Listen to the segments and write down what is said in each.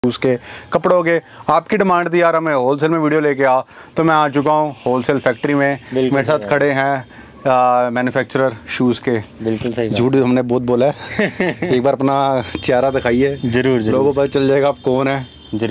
उसके कपड़ों के। आपकी डिमांड थी यार हमें होलसेल में वीडियो लेके आ, तो मैं आ चुका हूँ होलसेल फैक्ट्री में। मेरे साथ खड़े हैं मैन्युफैक्चरर शूज़ के। बिल्कुल सही, झूठ हमने बहुत बोला है। एक बार अपना चेहरा दिखाइए, जरूर लोगों को पता चल जाएगा आप कौन है।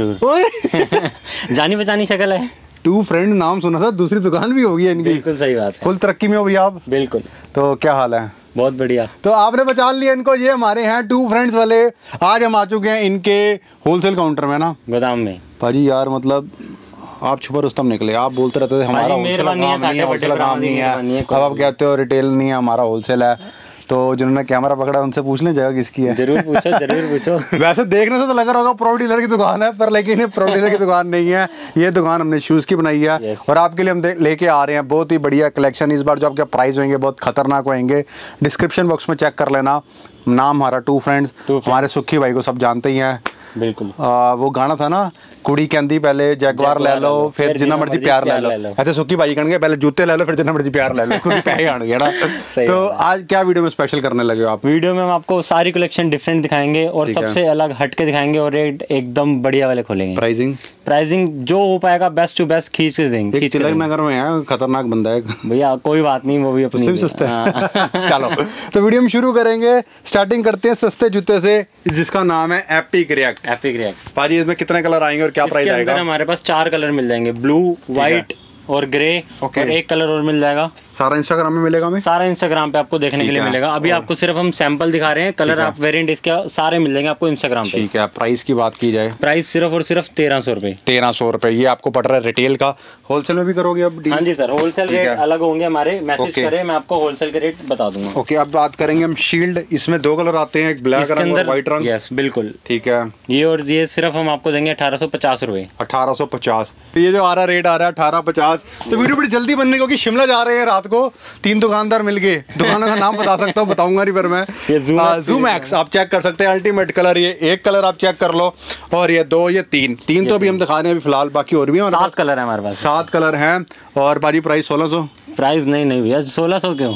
जरूर जानी पहचानी शक्ल है। टू फ्रेंड नाम सुना था, दूसरी दुकान भी होगी इनकी। बिल्कुल सही बात है, फुल तरक्की में हो भैया आप। बिल्कुल। तो क्या हाल है? बहुत बढ़िया। तो आपने पहचान लिया इनको, ये हमारे हैं टू फ्रेंड्स वाले। आज हम आ चुके हैं इनके होलसेल काउंटर में ना, गोदाम में। भाजी यार मतलब आप छुपा रुस्तम निकले, आप बोलते रहते थे हमारा होलसेल काम नहीं है, अब आप कहते हो रिटेल नहीं है हमारा होलसेल है। तो जिन्होंने कैमरा पकड़ा उनसे पूछने जगह किसकी है? जरूर पूछो, जरूर पूछो। वैसे देखने से तो लग रहा होगा प्रो डीलर की दुकान है, पर लेकिन ये प्रो डीलर की दुकान नहीं है। ये दुकान हमने शूज़ की बनाई है और आपके लिए हम लेके आ रहे हैं बहुत ही बढ़िया कलेक्शन। इस बार जो आपके प्राइस होंगे बहुत खतरनाक होंगे। डिस्क्रिप्शन बॉक्स में चेक कर लेना, नाम हमारा टू फ्रेंड्स। हमारे सुखी भाई को सब जानते ही हैं। बिल्कुल। वो गाना था ना, कुड़ी कहती पहले जगवार ले लो फिर जितना मर्जी प्यार ले लो, ऐसे सुखी भाई कहेंगे पहले जूते ले लो फिर जितना मर्जी प्यार ले लो, क्योंकि पैसे आने गए ना। तो आज क्या वीडियो में स्पेशल करने लगे हो आप? वीडियो में हम आपको सारी कलेक्शन डिफरेंट दिखाएंगे और सबसे अलग हट के दिखाएंगे और रेट एकदम बढ़िया वाले खोलेंगे। प्राइसिंग जो हो पाएगा बेस्ट टू बेस्ट खींच के देंगे। तिलक नगर में है, खतरनाक बंदा है भैया, कोई बात नहीं, वो भी अपनी सस्ते है। चलो तो वीडियो में शुरू करेंगे। स्टार्टिंग करते हैं सस्ते जूते से, जिसका नाम है एपिक रिएक्ट। एपिक रिएक्ट भाजी, इसमें कितने कलर आएंगे और क्या प्राइस आएगा? हमारे पास 4 कलर मिल जाएंगे, ब्लू, व्हाइट और ग्रे। और एक कलर और मिल जाएगा। सारा इंस्टाग्राम में मिलेगा हमें? सारा इंस्टाग्राम पे आपको देखने के लिए मिलेगा। अभी आपको सिर्फ हम सैंपल दिखा रहे हैं, कलर आप वेरिएंट इसके सारे मिल जाएंगे आपको इंस्टाग्राम पे। ठीक है। प्राइस की बात की जाए, प्राइस सिर्फ और सिर्फ 1300 रुपए। 1300 रुपए ये आपको पड़ रहा है रिटेल का। होलसेल में भी करोगे अब? हाँ जी सर, होलसेल रेट अलग होंगे हमारे। मैसेज करें, मैं आपको होलसेल के रेट बता दूंगा। ओके, अब बात करेंगे हम शील्ड। इसमें 2 कलर आते हैं, एक ब्लैक रंग और व्हाइट रंग। यस बिल्कुल। ठीक है। ये और ये सिर्फ हम आपको देंगे 1850 रुपए। 1850। ये जो आ रहा रेट आ रहा है 1850। तो वीडियो बड़ी जल्दी बनने, क्योंकि शिमला जा रहे हैं रात को। 3 दुकानदार मिल गए, दुकानों का नाम बता सकता हूँ, बताऊंगा नहीं पर मैं। ज़ूम एक्स आप चेक कर सकते हैं। अल्टीमेट कलर, ये एक कलर आप चेक कर लो, और ये 2, ये 3 तो अभी हम दिखा रहे हैं अभी फिलहाल, बाकी और भी हैं। 7 कलर है हमारे पास। 7 कलर हैं। और भाजी प्राइस 1600? प्राइस नहीं भैया, 1600 क्यों,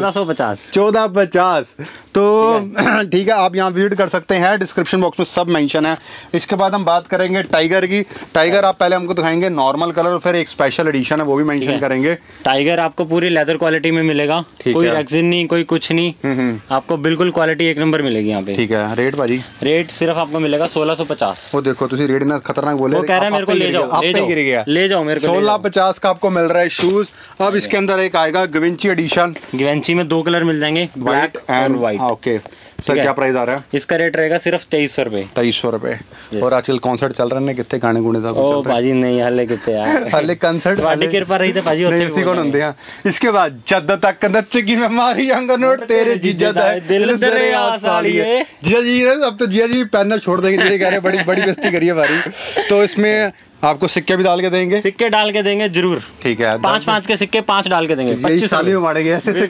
1450। 1450। तो ठीक है, आप यहाँ विजिट कर सकते हैं, डिस्क्रिप्शन बॉक्स में सब मेंशन है। इसके बाद हम बात करेंगे टाइगर की। टाइगर आप पहले हमको दिखाएंगे नॉर्मल कलर, और फिर एक स्पेशल एडिशन है वो भी मेंशन करेंगे। टाइगर आपको पूरी लेदर क्वालिटी में मिलेगा, कोई रेक्सिन नहीं, कोई कुछ नहीं, आपको बिल्कुल क्वालिटी एक नंबर मिलेगी यहाँ पे। ठीक है। रेट भाजी? रेट सिर्फ आपको मिलेगा 1650। वो देखो तुम रेट ना खतरनाक बोले, वो कह रहा है मेरे को ले जाओ, ले जाओ मेरे को। 1650 का आपको मिल रहा है शूज। अब इसके अंदर एक आएगा गिवेंची एडिशन। गिवेंची में 2 कलर मिल जाएंगे, ब्लैक और व्हाइट। ओके सर, क्या प्राइस आ रहा है इसका? रेट रहेगा सिर्फ 2300 रुपए। 2300 रुपए। और आजकल कॉन्सर्ट चल रहे हैं, कितने गाने गुने था? ओ भाजी नहीं, हल्ले कितने यार, हल्ले कॉन्सर्ट वाडी कृपा रही थे भाजी, होते भी कौन होंगे। इसके बाद जद तक नचेगी मैं मारी अंग नोट तेरे जीजा दा दिल दरिया सालिए। जिया जी, अब तो जिया जी पैनल छोड़ देंगे, ये कह रहे बड़ी बड़ी बेइज्जती करिए हमारी। तो इसमें आपको सिक्के भी डाल के देंगे? सिक्के डाल के देंगे जरूर। ठीक है। 5 के सिक्के 5 डाल के देंगे। 25 साल में मारेंगे ऐसे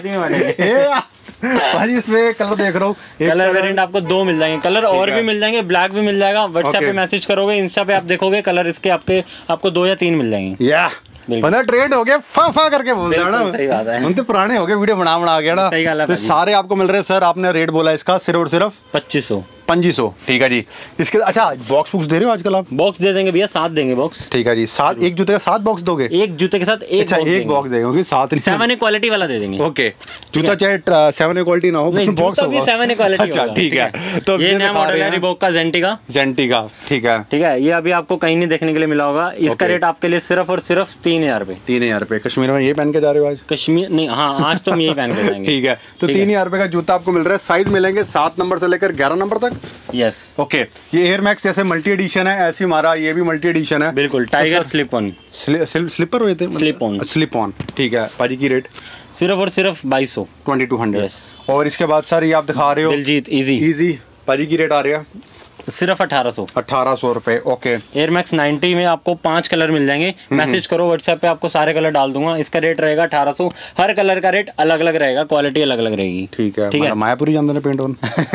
करके। भाई इसमें कलर देख रहा हूँ, कलर वेरिएंट आपको 2 मिल जाएंगे। कलर और भी मिल जाएंगे, ब्लैक भी मिल जाएगा। व्हाट्सएप पे मैसेज करोगे, इंस्टा पे आप देखोगे कलर इसके आपको 2 या 3 मिल जाएंगे। बंदा ट्रेंड हो गया, फा करके बोल रहा है ना। सही बात है, हम तो पुराने हो गए, वीडियो बना गया ना। सही गल है। तो सारे आपको मिल रहे हैं। सर आपने रेट बोला इसका सिर्फ और सिर्फ 2500। 2500। ठीक है जी। इसके अच्छा बॉक्स दे रहे हो आजकल आप? बॉक्स दे देंगे भैया, 7 देंगे बॉक्स। ठीक है जी। 7 एक जूते का 7 बॉक्स दोगे? एक जूते के साथ एक। अच्छा, एक बॉक्स देंगे, 7 7 क्वालिटी वाला दे देंगे। ओके। जूता चाहे 7 क्वालिटी ना हो, बॉक्स भी 7 क्वालिटी होगा। ठीक है। तो ये नया मॉडल है रिबॉक का, जेंटिका। ठीक है। ठीक है, ये अभी आपको कहीं नहीं देखने के लिए मिला होगा। इसका रेट आपके लिए सिर्फ और सिर्फ 3000 रुपए। 3000 रुपए। कश्मीर में ये पहन के जा रहे हो आज? कश्मीर नहीं, हाँ आज तो हम यही पहन के जाएंगे। ठीक है। तो 3000 रुपए का जूता आपको मिल रहा है। साइज मिलेंगे 7 नंबर से लेकर 11 नंबर तक। यस। ओके। ये एयर मैक्स जैसे मल्टी एडिशन है, ऐसी हमारा ये भी मल्टी एडिशन है। बिल्कुल। Tiger slip on. स्लीपर हुए थे? Slip on. ठीक है। भाजी की रेट सिर्फ और सिर्फ 2200। 2200। और इसके बाद सर ये आप दिखा रहे हो दिलजीत इजी। भाजी की रेट आ रही है सिर्फ 1800। 1800 रुपए। ओके। एयर मैक्स 90 में आपको 5 कलर मिल जाएंगे। मैसेज करो व्हाट्सएप पे, आपको सारे कलर डाल दूंगा। इसका रेट रहेगा 1800। हर कलर का रेट अलग अलग रहेगा, क्वालिटी अलग अलग रहेगी। ठीक है। ठीक है। मायापुरी जानते हैं पेंट ऑन।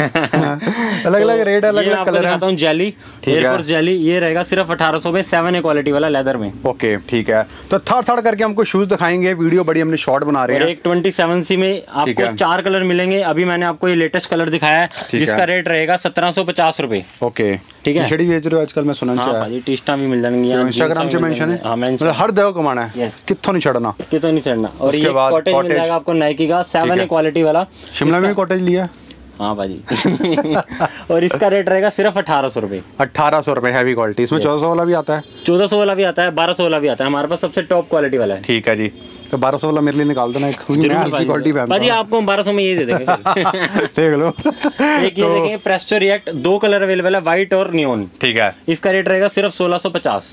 अलग अलग रेट, अलग अलग कलर है। जेली, एयरफोर्स जेली, ये रहेगा सिर्फ 1800 में, 7A क्वालिटी वाला लेदर में। ओके ठीक है। तो थर्ड करके हमको शूज दिखाएंगे। वीडियो बड़ी हमने शॉर्ट बना रहे हैं। एक 27C में आपको 4 कलर मिलेंगे। अभी मैंने आपको ये लेटेस्ट कलर दिखाया है, जिसका रेट रहेगा 1750 रुपए। ओके, ठीक है। टी-शर्ट बेच रहे हो आजकल, मैं सुनना चाहिए। हां जी, टी-शर्ट भी मिल जाएंगी यार, इंस्टाग्राम पे मेंशन है। हां, मतलब हर जगह कमाना है, कित्थों नहीं छड़ना, कित्थों नहीं छड़ना। और ये कॉटेज मिल जाएगा आपको नाइकी का 7A क्वालिटी वाला। शिमला में भी कॉटेज लिया। हाँ भाजी और इसका रेट रहेगा सिर्फ 1800 रुपये। 1800 रुपये हैवी क्वालिटी। इसमें 1400 वाला भी आता है, 1400 वाला भी आता है, 1200 वाला भी आता है। हमारे पास सबसे टॉप क्वालिटी वाला है। ठीक है जी, तो 1200 वाला मेरे लिए निकाल देना एक, क्वालिटी भाजी आपको 1200 में ये दे देंगे देख लो। एक ये देखें प्रेस्टो रिएक्ट, 2 कलर अवेलेबल है, व्हाइट और नियॉन। ठीक है, इसका रेट रहेगा सिर्फ 1650।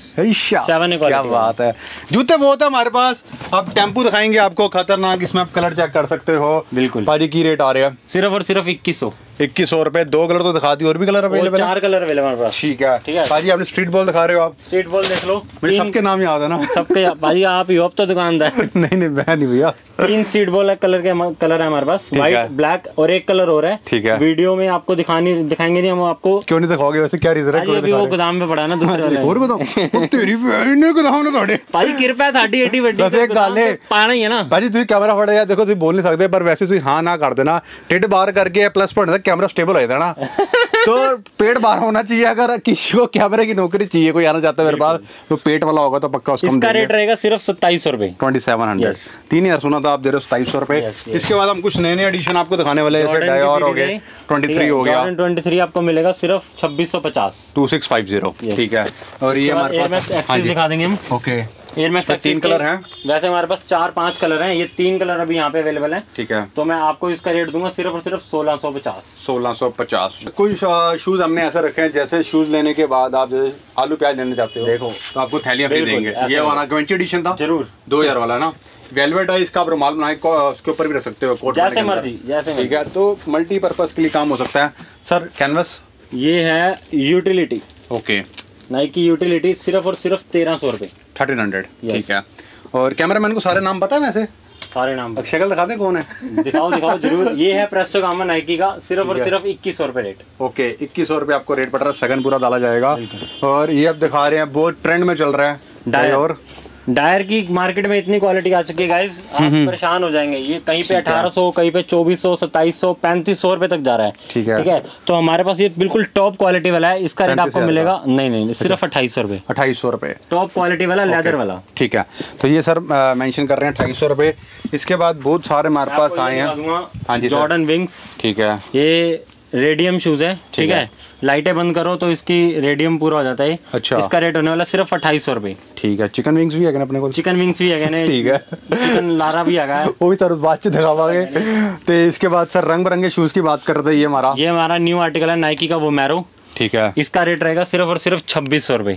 7A क्या बात है। जूते बहुत है हमारे पास। अब टेम्पू दिखाएंगे आपको खतरनाक, इसमें आप कलर चेक कर सकते हो। बिल्कुल भाजी की रेट आ रहे हैं सिर्फ और सिर्फ 2100 रुपए। 2 कलर तो दिखा दी, और भी कलर अवेलेबल है, 4 कलर अवेलेबल है। ठीक है भाजी, आपने स्ट्रीट बॉल दिखा रहे हो, आप स्ट्रीट बॉल देख लो। मुझे सबके नाम याद है ना, सबके भाजी आप ही हो, अब तो दुकानदार। नहीं मैं नहीं भैया। 3 स्ट्रीट बॉल कलर है हमारे पास, व्हाइट, ब्लैक और एक कलर और है। ठीक है, वीडियो में आपको दिखाएंगे नहीं हम आपको। क्यों नहीं दिखाओगे वैसे, क्या रीजन है? अभी वो गोदाम में पड़ा ना दूसरे वाले, और गोदाम तेरी इन्ने गोदाम ने ਤੁਹਾਡੇ ਭਾਜੀ ਕਿਰਪਾ ਸਾਡੀ ਏਡੀ ਵੱਡੀ ਬਸ ਇੱਕ ਗੱਲ ਹੈ ਪਾਣਾ ਹੀ ਹੈ ਨਾ ਭਾਜੀ। ਤੁਸੀਂ ਕੈਮਰਾ ਫੜ ਲਿਆ, ਦੇਖੋ ਤੁਸੀਂ ਬੋਲ ਨਹੀਂ ਸਕਦੇ, ਪਰ ਵੈਸੇ ਤੁਸੀਂ ਹਾਂ ਨਾ ਕਰ देना। टिड बाहर करके प्लस पॉइंट तक कैमरा स्टेबल हो जाता है ना, तो पेट बाहर होना चाहिए। अगर किसी को कैमरे की नौकरी चाहिए, कोई आना चाहता है मेरे पास, तो पेट वाला होगा तो पक्का उसका इसका रेट रहेगा सिर्फ 2700 रुपए। 2700। 3000 सुना था, आप दे रहे हो 2700 रुपए। इसके बाद हम कुछ नए नए एडिशन आपको दिखाने वाले हैं, जैसे डायोर हो गए, 23 हो गया। 23 आपको मिलेगा सिर्फ 2650, 2650। ठीक है, और ये हमारे पास एक्सेस दिखा देंगे हम। ओके, एयर मैक्स 3 कलर हैं। वैसे हमारे पास 4-5 कलर हैं, ये 3 कलर अभी यहाँ पे अवेलेबल हैं। ठीक है, तो मैं आपको इसका रेट दूंगा सिर्फ और सिर्फ 1650। 1650। कुछ शूज हमने ऐसे रखे हैं, जैसे शूज लेने के बाद आप आलू प्याज लेने जाते हो, देखो तो आपको थैलियां फ्री देंगे। ये वाला 20 एडिशन था, जरूर 2000 वाला ना, वेलवेट है, इसका आप रुमाल बनाए उसके ऊपर भी रख सकते हो, कोट जैसे मर्जी, जैसे। ठीक है, तो मल्टीपर्पज के लिए काम हो सकता है। सर कैनवस ये है यूटिलिटी। ओके, नाइकी यूटिलिटी सिर्फ और सिर्फ 1300 रुपए, 1300। ठीक है, और कैमरामैन को सारे नाम पता है वैसे? सारे नाम शक्ल दिखा दें कौन है? दिखाओ जरूर। ये है प्रेस्टो गामा नाइकी का, सिर्फ और सिर्फ 2100 रुपए रेट। ओके, 2100 रुपए आपको रेट पड़ रहा है, सगन पूरा डाला जाएगा। और ये अब दिखा रहे हैं, बहुत ट्रेंड में चल रहा है डायोर। डायर की मार्केट में इतनी क्वालिटी आ चुकी है गाइस, आप परेशान हो जाएंगे। ये कहीं पे 1800, कहीं पे 2400, 2700, 3500 रुपए तक जा रहा है। ठीक है, तो हमारे पास ये बिल्कुल टॉप क्वालिटी वाला है। इसका रेट आपको मिलेगा नहीं सिर्फ 2800 रुपए। 2800 रुपए टॉप क्वालिटी वाला, लेदर वाला। ठीक है, तो ये सर मेंशन कर रहे हैं 2800 रुपए। इसके बाद बहुत सारे हमारे पास आए हैं। हाँ जी, जॉर्डन विंग्स। ठीक है, ये रेडियम शूज है। ठीक है, लाइटें बंद करो तो इसकी रेडियम पूरा हो जाता है। अच्छा, इसका रेट होने वाला सिर्फ 2800 रुपए। ठीक है, चिकन विंग्स भी है अपने को? चिकन विंग्स भी है। ठीक है, चिकन लारा भी है, वो भी सर बाद से दिखावांगे। तो इसके बाद सर रंग बिरंगे शूज की बात करते हैं। ये हमारा न्यू आर्टिकल है नाइकी का, वो मैरो। ठीक है, इसका रेट रहेगा सिर्फ और सिर्फ 2600 रुपए।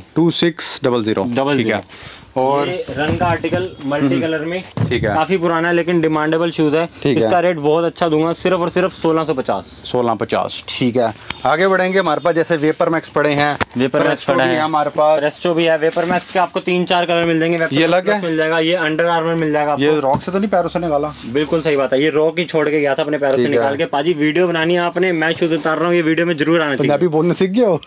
2600। ठीक है, और ये रंग का आर्टिकल मल्टी कलर में। ठीक है, काफी पुराना है लेकिन डिमांडेबल शूज है। इसका रेट बहुत अच्छा दूंगा, सिर्फ और सिर्फ 1650। 1650। ठीक है, आगे बढ़ेंगे। हमारे पास जैसे वेपर मैक्स पड़े हैं, वेपर मैक्स पड़ा है हमारे पास, प्रेस्टो भी है। वेपर मैक्स के आपको 3-4 कलर मिल जाएंगे। ये अलग है, मिल जाएगा। ये अंडर आर्मर मिल जाएगा। ये रॉक से तो नहीं पैरों से निकाला? बिल्कुल सही बात है, ये रॉक ही छोड़ के गया था अपने पैरों से निकाल के। पाजी वीडियो बनानी है आपने, मैं शूज उतार रहा हूँ, ये वीडियो में जरूर आना चाहिए। अभी बोलने सीख गया हो।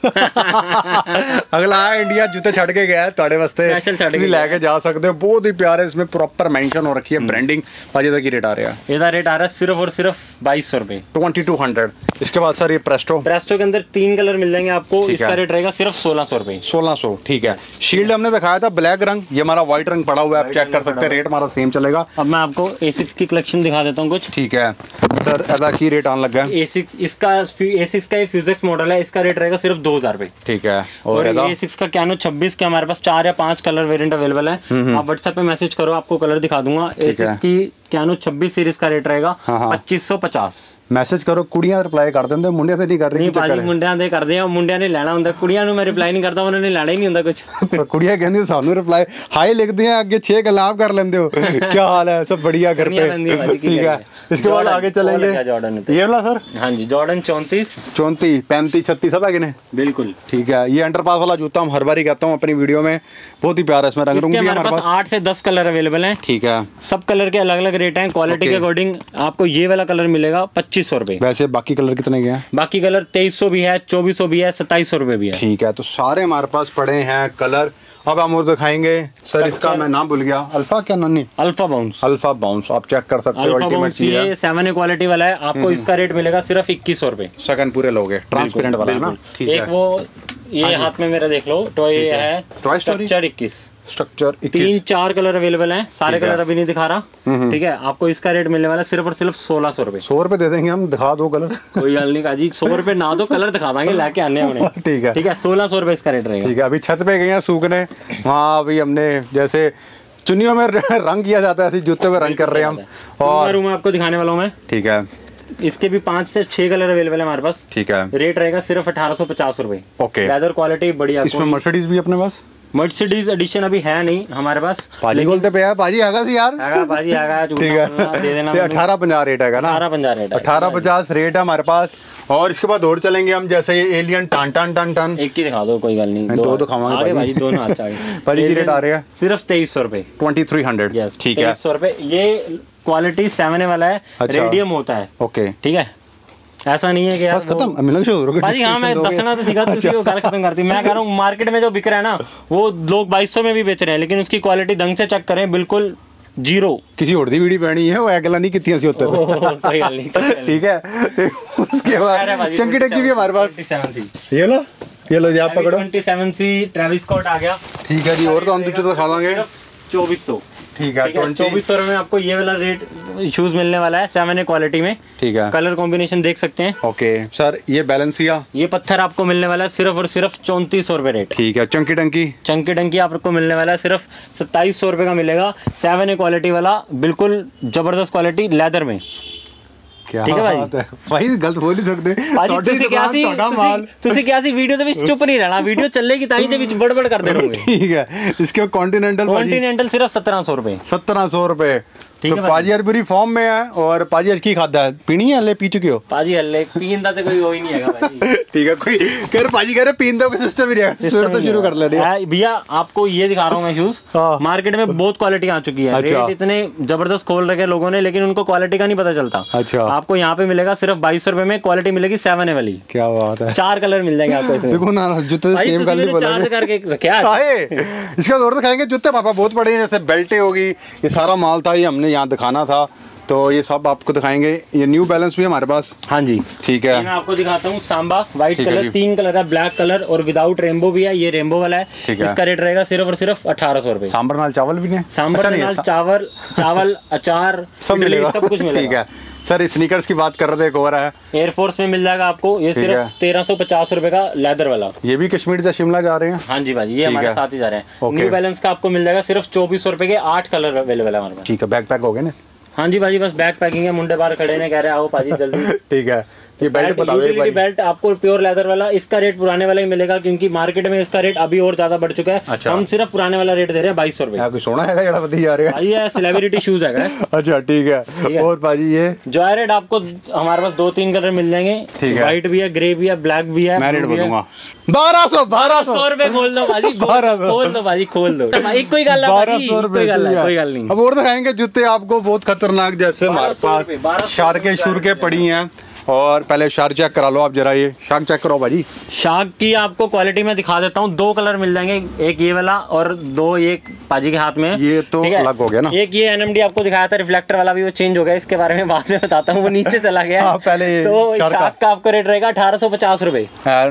अगला इंडिया जूते छड़ के गया है ਤੁਹਾਡੇ ਵਾਸਤੇ, स्पेशल छड़ के लेके जा सकते हो। बहुत ही प्यारे, इसमें प्रॉपर मेंशन हो रखी है ब्रांडिंग। पाजी का रेट आ रहा है? इसका रेट आ रहा है सिर्फ और सिर्फ 2200 रुपए, 2200। इसके बाद सर ये प्रेस्टो के अंदर 3 कलर मिल जाएंगे आपको। इसका रेट रहेगा सिर्फ 1600 रुपए। 1600। ठीक है, शील्ड हमने दिखाया था ब्लैक रंग, ये हमारा व्हाइट रंग पड़ा हुआ है, आप चेक कर सकते हैं। रेट हमारा सेम चलेगा। अब मैं आपको A6 की कलेक्शन दिखा देता हूँ कुछ। ठीक है सर, अदा की रेट आने लगा है। A6 का फ्यूजेक्स मॉडल है, इसका रेट रहेगा सिर्फ 2000 रुपए। ठीक है, और A6 का कैनो 26 के हमारे पास 4 या 5 कलर वेरिएंट अवेलेबल है। आप व्हाट्सएप पे मैसेज करो, आपको कलर दिखा दूंगा। A6 की कैनो 26 सीरीज का रेट रहेगा 2550। मैसेज करो, कुड़ियां रिप्लाई कर देंगे, मुंडिया से नहीं कर रही। नहीं भाजी, मुंडिया दे करदे आ, मुंडिया ने लेना ਹੁੰਦਾ, ਕੁੜੀਆਂ ਨੂੰ मैं रिप्लाई नहीं करता, उन्होंने लेना ही नहीं ਹੁੰਦਾ कुछ। कुड़ियां कहंदी सानू रिप्लाई हाई लिखते हैं, आगे 6 गलाब कर लेंदे हो। क्या हाल है? सब बढ़िया घर पे? ठीक है, इसके बाद आगे चलेंगे। ये वाला सर? हां जी, जॉर्डन 34, 35, 36 सब है कि नहीं? बिल्कुल। ठीक है, ये अंडरपास वाला जूता हम हर बार ही कहता हूं अपनी वीडियो में, बहुत ही प्यारा है। इसमें रंग रूप भी हमारे पास 8 से 10 कलर अवेलेबल हैं। ठीक है, सब कलर के अलग-अलग रेट हैं। क्वालिटी के अकॉर्डिंग आपको ये वाला कलर मिलेगा 2500 रुपए। वैसे बाकी कलर कितने के हैं? बाकी कलर 2300 भी है, 2400 भी है, 2700 रुपए भी है। ठीक है, तो सारे हमारे पास पड़े हैं कलर। अब हम वो दिखाएंगे सर, इसका मैं नाम भूल गया, अल्फा क्या नानी, अल्फा बाउंस। अल्फा बाउंस आप चेक कर सकते हो, अल्टीमेट चीज है। ये 7A क्वालिटी वाला है, आपको इसका रेट मिलेगा सिर्फ 2100 रुपए। सेकंड पूरे लोगे, ट्रांसपेरेंट वाला है ना। एक वो ये हाथ में मेरा देख लो, टॉय है, toy story structure 21, structure 3-4 colour available हैं, सारे कलर अभी नहीं दिखा रहा, ठीक है। आपको इसका रेट मिलने वाला सिर्फ और सिर्फ 1600 रुपए। 100 रुपए दे देंगे हम, दिखा दो कलर। कोई गल नहीं काजी, 100 रुपए ना दो, कलर दिखा देंगे, लाके आने होने। ठीक है, ठीक है, 1600 रुपए इसका रेट रहेगा। ठीक है, अभी छत पे गए हैं सूखने, वहाँ अभी हमने जैसे चुनियों में रंग किया जाता है, ऐसे जूते में रंग कर रहे हैं हम। और रूम आपको दिखाने वाला हूँ मैं। ठीक है, इसके भी 5 से 6 कलर अवेलेबल है हमारे पास। ठीक है, रेट रहेगा सिर्फ 1850 रुपए। ओके, लेदर क्वालिटी बढ़िया। इसमें मर्सिडीज भी अपने पास, मर्सिडीज एडिशन अभी है नहीं हमारे पास। पाजी बोलते पे है, पाजी आगा सी यार, आगा पाजी आगा, ठीक है, दे देना। 1850 रेट है ना, 1850 रेट है, 1850 रेट है हमारे पास। और इसके बाद और चलेंगे हम, जैसे ये एलियन टन टन टन टन, एक ही दिखा दो, कोई गल नहीं, दो दिखावांगे भाई, दोनों अच्छा है। भाई की रेट आ रही है सिर्फ 2300 रुपए, 2300। ठीक है, 2300 रुपए। ये क्वालिटी 7A वाला है, रेडियम होता है। ओके, ठीक है, ऐसा नहीं है कि बस खत्म मिलना शुरू हो भाई। हाँ, मैं दसना तो सीखा, तुसी वो गल खत्म करती। मैं कह रहा हूँ मार्केट में जो बिक रहा है ना, वो लोग 2200 में भी बेच रहे हैं, लेकिन उसकी क्वालिटी ढंग से चेक करें, बिल्कुल जीरो। किसी और दी वीडियो पैनी है, वो अगला नहीं कितनी सी होता है। कोई गल नहीं, ठीक है, उसके बाद चंकी टंकी भी हमारे पास, 27C। ये लो, ये लो जी, आप पकड़ो। 27C ट्रेविस स्कॉट आ गया। ठीक है जी, और तो हम तुझे तो खा देंगे 2400। ठीक है, 2400 में आपको ये वाला रेट शूज मिलने वाला है 7A क्वालिटी में। ठीक है, कलर कॉम्बिनेशन देख सकते हैं। ओके सर, ये बैलेंसिया, ये पत्थर आपको मिलने वाला है सिर्फ और सिर्फ 3400 रुपए रेट। ठीक है, चंकी टंकी, चंकी टंकी आपको मिलने वाला है सिर्फ 2700 रुपए का मिलेगा, 7A क्वालिटी वाला, बिल्कुल जबरदस्त क्वालिटी लेदर में। ठीक है भाई, गलत बोल नहीं सकते। ਤੁਸੀਂ ਕਿਹਾ ਸੀ ਵੀਡੀਓ ਦੇ ਵਿੱਚ ਚੁੱਪ ਨਹੀਂ ਰਹਿਣਾ, ਵੀਡੀਓ ਚੱਲੇਗੀ ਤਾਂ ਹੀ ਦੇ ਵਿੱਚ ਬੜਬੜ ਕਰਦੇ ਰਹੋਗੇ। ठीक है, इसके कॉन्टिनेंटल सिर्फ 1700 रुपए। 1700 रुपए। तो पाजी यार बुरी फॉर्म में है। और पाजी आज की खाता है, पीनी है, हल्ले पी चुके हो? पाजी हल्ले पीन दा तो कोई हो ही नहीं है भाई। ठीक है, कोई कर पाजी कह रहे पीन दो का सिस्टम ही नहीं है, तो शुरू कर ले भैया। आपको ये दिखा रहा हूँ मैं शूज, मार्केट में बहुत क्वालिटी आ चुकी है। रेट इतने जबरदस्त खोल रखे लोगों ने, लेकिन उनको क्वालिटी का नहीं पता चलता। अच्छा, आपको यहाँ पे मिलेगा सिर्फ 2200 रुपए में, क्वालिटी मिलेगी 7A वाली। क्या बात है, 4 कलर मिल जाएंगे आपको इसमें। देखो ना, जूते सेम कलर चार्ज करके क्या है। इसका और दिखाएंगे जूते, पापा बहुत बड़े हैं, जैसे बेल्टे होगी, ये सारा माल था, ये हमने यहाँ दिखाना था, तो ये सब आपको दिखाएंगे। ये न्यू बैलेंस भी हमारे पास। हाँ जी, ठीक है, मैं आपको दिखाता हूँ। सांबा व्हाइट कलर, 3 कलर है, ब्लैक कलर और विदाउट रेनबो भी है, ये रेनबो वाला है। इसका रेट रहेगा सिर्फ और सिर्फ 1800 रुपए। सांबर नाल चावल भी नहीं, सांबर नाल चावल अचार सब मिलेगा, सब कुछ मिलेगा। ठीक है सर, स्नीकर्स की बात कर रहे थे, एक और है एयरफोर्स में मिल जाएगा आपको, ये सिर्फ 1350 रुपए का लेदर वाला। ये भी कश्मीर से शिमला जा रहे हैं। हाँ जी भाई, ये हमारे साथ ही जा रहे हैं। न्यू बैलेंस का आपको मिल जाएगा सिर्फ 2400 रुपए के, 8 कलर अवेलेबल है हमारे पास। ठीक है, बैग पैक हो गए ना? हाँ जी भाजी, बस बैग पैकिंग है, मुंडे बाहर खड़े ने, कह रहे आओ पाजी जल्दी। ठीक है, ये बेल्ट बताओ, यूटिलिटी बेल्ट आपको प्योर लेदर वाला, इसका रेट पुराने वाला ही मिलेगा, क्योंकि मार्केट में इसका रेट अभी और ज्यादा बढ़ चुका है। अच्छा। हम सिर्फ पुराने वाला रेट दे रहे हैं 2200 रुपए। कोई सोना है जड़ा बती जा रहा है, ये सेलिब्रिटी शूज है। अच्छा ठीक है। और पाजी ये जॉयरेड आपको हमारे पास 2-3 कलर मिल जाएंगे, व्हाइट भी है, ग्रे भी है, ब्लैक भी है। मैं रेट बोलूंगा 1200 रुपए। खोल दो भाजी, खोल दो भाजी, खोल दो। कोई गल नहीं। अब और दिखाएंगे जूते आपको बहुत खतरनाक, जैसे हमारे पास शार्के शुरके पड़ी हैं। और पहले शार्क चेक करा लो आप जरा, ये शार्क चेक करो भाजी। शार्क की आपको क्वालिटी में दिखा देता हूँ, 2 कलर मिल जाएंगे, एक ये वाला और 2 एक पाजी के हाथ में। ये तो अलग हो गया ना। एक ये NMD आपको दिखाया था रिफ्लेक्टर वाला, भी वो चेंज हो गया, इसके बारे में बाद में बताता हूँ, वो नीचे चला गया। पहले तो शार्क का आपको रेट रहेगा 1850 रुपए।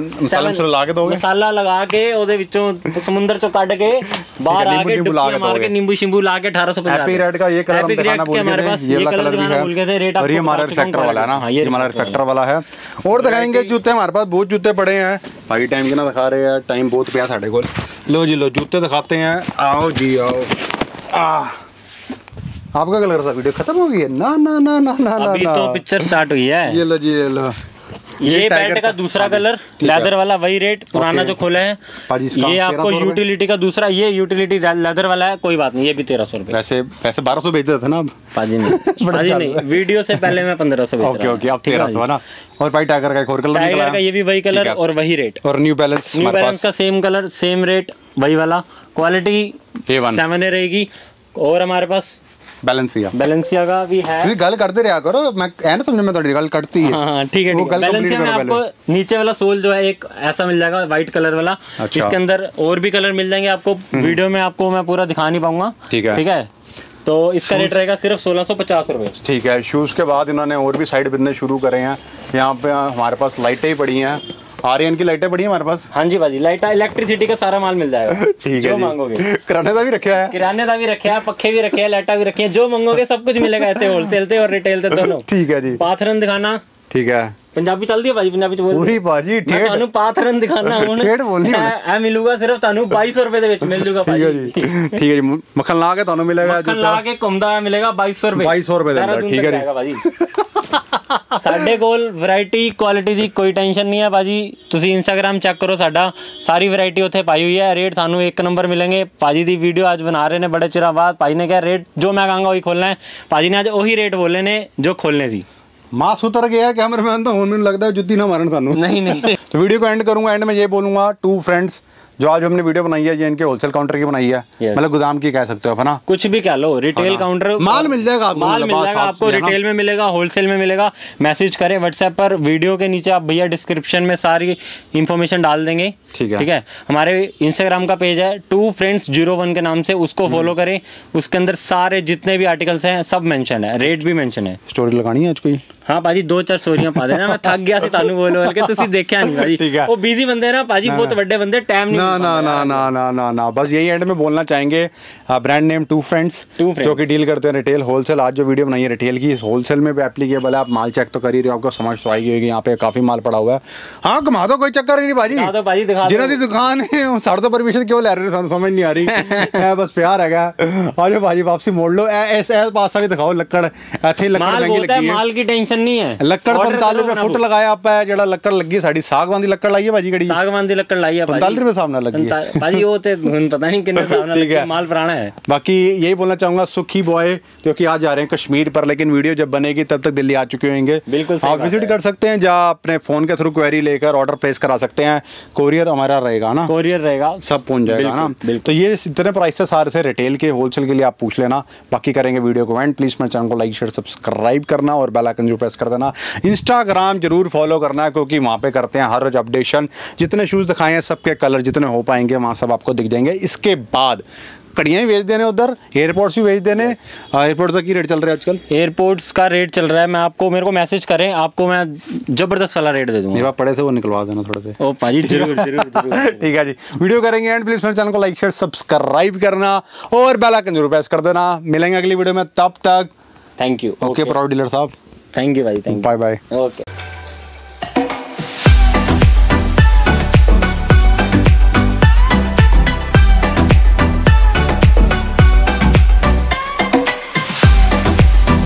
मसाला लगा के ओदे विचों समुंदर चो काट के बाहर आके मार के नींबू शिंबू ला के 1850। हैप्पी रेड का ये कलर हम दिखाना भूल गए थे, ये कलर दिखाना भूल गए थे। रेट और ये हमारा रिफ्लेक्टर वाला है ना, ये हमारा रिफ्लेक्टर वाला है। और दिखाएंगे जूते, हमारे पास बहुत जूते पड़े हैं भाई। टाइम कितना दिखा रहे हैं, टाइम बहुत पिया साढ़े को। लो जी लो, जूते दिखाते हैं, आओ जी आओ। आपका कलर था, वीडियो खत्म हो गई है ना? ना ना ना ना अभी तो पिक्चर स्टार्ट हुई है। ये लो जी, ये लो, ये बेल्ट का दूसरा कलर लेदर वाला, वही रेट पुराना जो खोला है। ये आपको यूटिलिटी का दूसरा, ये यूटिलिटी लेदर वाला है, कोई बात नहीं, ये भी 1300 रुपए। वैसे 1200 बेच रहे थे ना पाजी नहीं, वीडियो से पहले मैं 1500 बेच रहा हूं। ओके, अब 1300 है ना। और भाई टाइगर का एक और कलर, टाइगर का ये भी वही कलर और वही रेट। और न्यू बैलेंस का सेम कलर सेम रेट, वही वाला, क्वालिटी 7A रहेगी। और हमारे पास बैलेंसिया का भी है। गल करते रहा करो, मैं ऐन समझ में थोड़ी गल कटती है। हाँ ठीक है। बैलेंसिया में आपको नीचे वाला सोल जो है एक ऐसा मिल जाएगा व्हाइट कलर वाला। अच्छा। इसके अंदर और भी कलर मिल जाएंगे आपको, वीडियो में आपको मैं पूरा दिखा नहीं पाऊंगा। ठीक है, तो इसका रेट रहेगा सिर्फ 1650 रुपए। ठीक है। शूज के बाद इन्होंने और भी साइड बिजनेस शुरू करे हैं। यहाँ पे हमारे पास लाइटें ही पड़ी हैं, आर्यन की लाइटें पड़ी हैं हमारे पास। हाँ जी भाजी, लाइट इलेक्ट्रिसिटी का सारा माल मिल जाएगा। ठीक है, जो मांगोगे। किराने का भी रखा है, किराने का भी रखा है, पक्खे भी रखे हैं, लाइटा भी रखी है, जो मांगोगे सब कुछ मिलेगा ऐसे होलसेल से और रिटेल से दोनों। ठीक है जी। पाथरन दिखाना। ठीक है, पंजाबी चलती है भाजी, पंजाबी बोल पूरी भाजी ठेठ तानू पाथरन दिखाना हुन ठेठ बोलनी है मिलूगा सिर्फ तानू 2200 रुपए दे विच मिल जूगा भाजी। ठीक है जी, मक्खन ला के तानू मिलेगा, मक्खन ला के घुमदा मिलेगा 2200 रुपए। 2200 रुपए दे अंदर। ठीक है भाजी। ਸਾਡੇ ਕੋਲ ਵੈਰਾਈਟੀ ਕੁਆਲਿਟੀ ਦੀ ਕੋਈ ਟੈਨਸ਼ਨ ਨਹੀਂ ਹੈ ਭਾਜੀ, ਤੁਸੀਂ ਇੰਸਟਾਗ੍ਰਾਮ ਚੈੱਕ ਕਰੋ, ਸਾਡਾ ਸਾਰੀ ਵੈਰਾਈਟੀ ਉੱਥੇ ਪਾਈ ਹੋਈ ਹੈ। ਰੇਟ ਤੁਹਾਨੂੰ ਇੱਕ ਨੰਬਰ ਮਿलेंगे। ਭਾਜੀ ਦੀ ਵੀਡੀਓ ਅੱਜ ਬਣਾ ਰਹੇ ਨੇ ਬੜੇ ਚਿਰਾਂ ਬਾਅਦ। ਭਾਜੀ ਨੇ ਕਿਹਾ ਰੇਟ ਜੋ ਮੈਂ ਕਹਾਂਗਾ ਉਹੀ ਖੋਲਣਾ ਹੈ। ਭਾਜੀ ਨੇ ਅੱਜ ਉਹੀ ਰੇਟ ਬੋਲੇ ਨੇ ਜੋ ਖੋਲਨੇ ਸੀ। मास उतर गया कैमरामैन तो होने लगता है जुत्ती ना मारन सानू। नहीं। तो वीडियो को एंड करूंगा, एंड में ये बोलूंगा, टू फ्रेंड्स जो आज हमने वीडियो बनाई है ये इनके होलसेल काउंटर की बनाई है। मतलब गोदाम की कह सकते हो है ना, कुछ भी कह लो, रिटेल काउंटर माल मिल जाएगा, आपको रिटेल में मिलेगा, होलसेल में मिलेगा। मैसेज करें व्हाट्सएप पर, वीडियो के नीचे आप भैया डिस्क्रिप्शन में सारी इंफॉर्मेशन डाल देंगे। ठीक है। हमारे इंस्टाग्राम का पेज है 2friends01 के नाम से, उसको फॉलो करें। उसके अंदर सारे जितने भी आर्टिकल्स हैं सब मेंशन है, रेट भी मेंशन है। स्टोरी लगानी है आज कोई? हाँ भाजी 2-4 स्टोरियां पा देना। मैं थक गया सी तानू बोल के, तुसी देखया नहीं भाजी। वो बिजी बंदे हैं ना भाजी, बहुत बड़े बंदे, टाइम नहीं। ना बस यही एंड में बोलना चाहेंगे। ब्रांड नेम टू फ्रेंड्स जो कि डील करते हैं रिटेल होलसेल। आज जो वीडियो बनाई है रिटेल की, होलसेल में भी एप्लीकेबल है। आप माल चेक तो कर ही रहे हो, आपको समझ तो आई होगी। यहाँ पे काफी माल पड़ा हुआ है। हाँ घुमा दो, कोई चक्कर नहीं भाजी, जिन्हों की दुकान है साढ़े तो परमिशन क्यों ले रहे हो, समझ नहीं आ रही। बस प्यार है आज भाजी वापसी मोड़ लो। ऐसे पासा भी दिखाओ, लक्कड़ माल की टेंशन नहीं है। लक्कड़ 45 रुपए फुट लगाया आप है, जेड़ा लक्कड़ लगी साड़ी सागवान दी लक्कड़ लाई है भाजी, कड़ी सागवान दी लक्कड़ लाई है 45 रुपए सामने लगी है भाजी। वो ते पता नहीं कितने सामने लगी है, माल पुराना है। बाकी यही बोलना चाहूंगा, सुखी बॉय जो कि आज जा रहे हैं कश्मीर पर, लेकिन वीडियो जब बनेगी तब तक दिल्ली आ चुके होंगे। बिल्कुल आप विजिट कर सकते हैं, जहाँ अपने फोन के थ्रू क्वेरी लेकर ऑर्डर प्लेस करा सकते हैं। कोरियर हमारा रहेगा ना, कोरियर रहेगा, सब पहुंच जाएगा ना। तो ये इतने प्राइस है सारे से रिटेल के, होलसेल के लिए आप पूछ लेना। बाकी करेंगे वीडियो को एंड, प्लीज मेरे चैनल को लाइक शेयर सब्सक्राइब करना और बेल आइकन जरूर प्रेस कर देना। इंस्टाग्राम जरूर फॉलो करना है, क्योंकि वहाँ पे करते हैं हर रोज अपडेशन। जितने शूज़ दिखाए हैं सबके कलर जितने हो पाएंगे वहाँ सब आपको दिख जाएंगे। इसके बाद कड़ियाँ भी भेज देने उधर, एयरपोर्ट्स भी भेज देने। एयरपोर्ट्स का की रेट चल रहा है आजकल? एयरपोर्ट्स का रेट चल रहा है, मैं आपको, मेरे को मैसेज करें, आपको मैं जबरदस्त वाला रेट दे दूंगा। मेरे पास पड़े थे वो निकलवा देना थोड़े से। ओ पाजी जरूर जरूर। ठीक है जी, वीडियो करेंगे एंड प्लीज मेरे चैनल को लाइक शेयर सब्सक्राइब करना और बेल आइकन जरूर प्रेस कर देना। मिलेंगे अगली वीडियो में, तब तक thank you. Okay proud dealer साहब, थैंक यू भाई, thank you, bye bye. Okay.